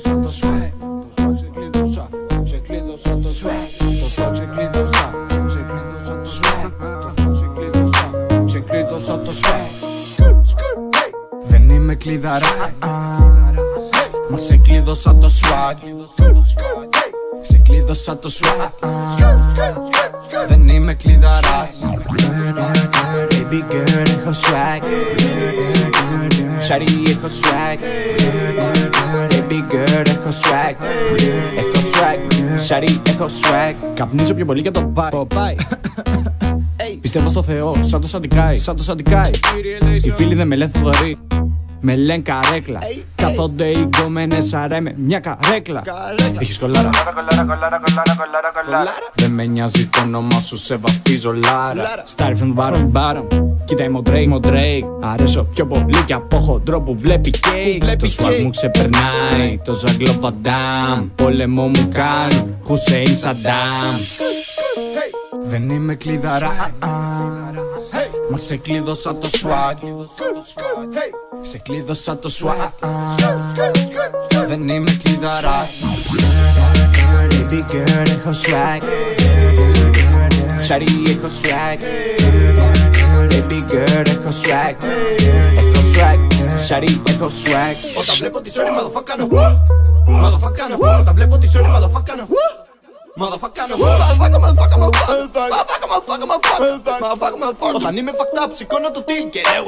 ξεκλείδωσα το swag. Ξεκλείδωσα το swag. Ξεκλείδωσα το swag. Δεν είμαι κλειδαρά, μα ξεκλείδωσα το swag. Ξεκλείδωσα το swag. Δεν είμαι κλειδαράς. Baby girl, έχω swag. Shawty, έχω swag. Baby girl, έχω swag. Έχω swag. Shawty, έχω swag. Καπνίζω πιο πολύ και το πάει. Πιστεύω στο Θεό, σαν το Σαντικάι. Οι φίλοι δεν με λένε Θοδωρή, με λένε καρέκλα. Κάθονται οι γκόμενες αρέ με μια καρέκλα. Έχεις κολάρα. Δεν με νοιάζει το όνομα σου, σε βαφτίζω Λάρα. ᵏ憐ᵏvéλεραμ. Κοίτα είμαι ο Drake. Αρέσω πιο πολύ κι από χοντρό που βλέπει κέικ. Το swag μου ξεπερνάει το Ζαγκλό Βαντάμ. Πόλεμο μου κάνει Χουσέιν Σαντάμ. Δεν είμαι κλειδαρά, μα ξεκλείδωσα το swag. Ξεκλείδωσα το swag. Δεν είμαι κλειδαρά. Baby girl, έχω swag. Shawty, έχω swag. Baby girl, έχω swag. Έχω swag. Shawty, έχω swag. Όταν βλέπω τη sorry, motherfucker, όταν βλέπω τη sorry, motherfucker, όταν είμαι fucked up, σηκώνω το τιλ και λέω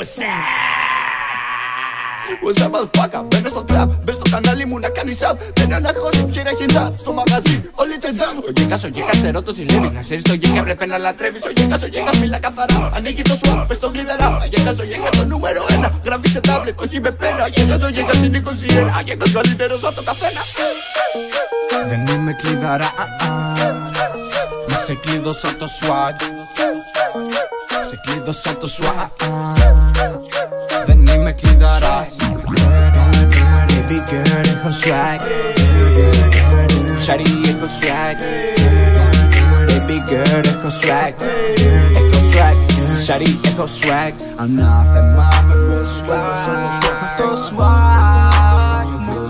What's up, motherfucker? Μπαίνω στο κλαμπ, μπες στο κανάλι μου να κάνεις up. Μπαίνω να χώσω, χέρια χεντά, στο μαγαζί, όλοι τρεντάμ. Ο Γέκας, ερώ το ζηλεύεις. Να ξέρεις το Γέκα πρέπει να λατρεύεις. Ο Γέκας, μιλά καθαρά, ανοίγει το swag, πες το κλειδαρά. Ο Γέκας, το νούμερο 1, γράφει σε τάμπλετ, όχι με πένα. Ο Γέκας είναι 21, Γέκας καλύτερος από το καθένα. Δεν είμαι κλειδαρά, μα ξεκλείδωσα το swag. Ξεκλείδωσα το swag. Δεν είμαι κλειδαράς. Baby girl, έχω swag. Shawty, έχω swag. Baby girl, έχω swag. Έχω swag. Shawty, έχω swag. Ανάθεμα, έχω swag. Το swag.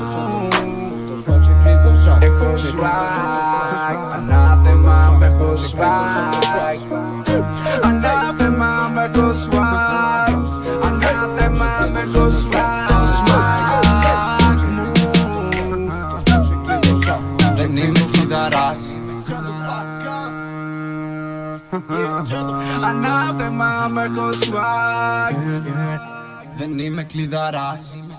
Έχω swag. Ανάθεμα, έχω swag. Ανάθεμα, έχω swag. Ανάθεμα, έχω swag. Δεν είμαι κλειδαράς. Ανάθεμα, έχω swag. Δεν είμαι κλειδαράς.